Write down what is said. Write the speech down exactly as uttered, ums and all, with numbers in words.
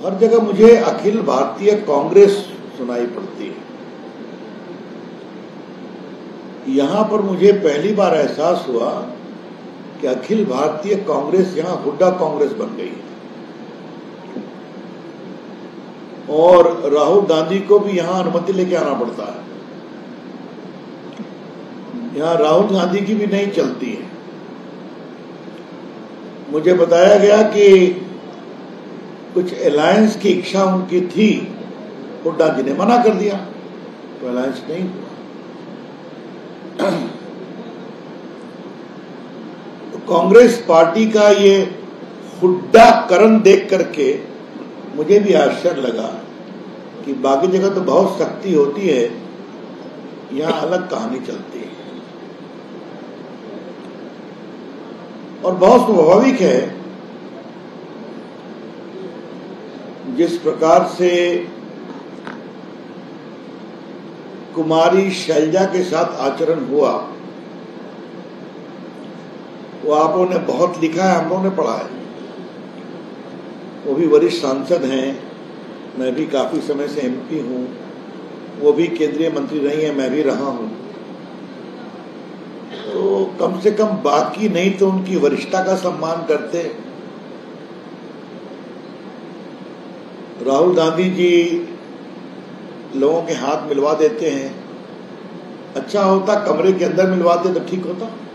हर जगह मुझे अखिल भारतीय कांग्रेस सुनाई पड़ती है। यहां पर मुझे पहली बार एहसास हुआ कि अखिल भारतीय कांग्रेस यहां हुड्डा कांग्रेस बन गई है और राहुल गांधी को भी यहां अनुमति लेके आना पड़ता है। यहां राहुल गांधी की भी नहीं चलती है। मुझे बताया गया कि कुछ अलायंस की इच्छा उनकी थी, हुड्डा जी ने मना कर दिया, तो अलायंस नहीं हुआ। तो कांग्रेस पार्टी का ये हुड्डाकरण देख करके मुझे भी आश्चर्य लगा कि बाकी जगह तो बहुत शक्ति होती है, यहां अलग कहानी चलती है। और बहुत स्वाभाविक है, जिस प्रकार से कुमारी शैलजा के साथ आचरण हुआ, वो आप लोगों ने बहुत लिखा है, हम लोगों ने पढ़ा है। वो भी वरिष्ठ सांसद हैं, मैं भी काफी समय से एमपी हूं, वो भी केंद्रीय मंत्री रही हैं, मैं भी रहा हूं। तो कम से कम बाकी नहीं तो उनकी वरिष्ठता का सम्मान करते। राहुल गांधी जी लोगों के हाथ मिलवा देते हैं, अच्छा होता कमरे के अंदर मिलवाते तो ठीक होता।